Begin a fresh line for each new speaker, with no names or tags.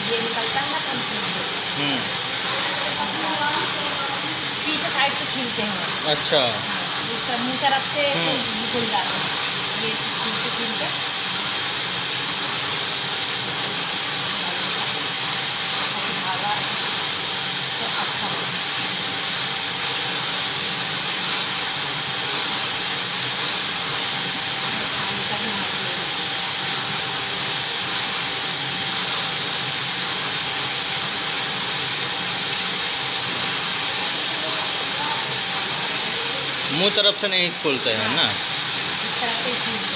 ये निकलता है ना तो हम छीलते हैं। पीछे साइड से छीलते हैं।
अच्छा।
इस तरह मुँह तरफ से घुल जाते हैं, ये छील के धागा तो अच्छा
मुंह तरफ से नहीं खोलते हैं ना,
इस तरह से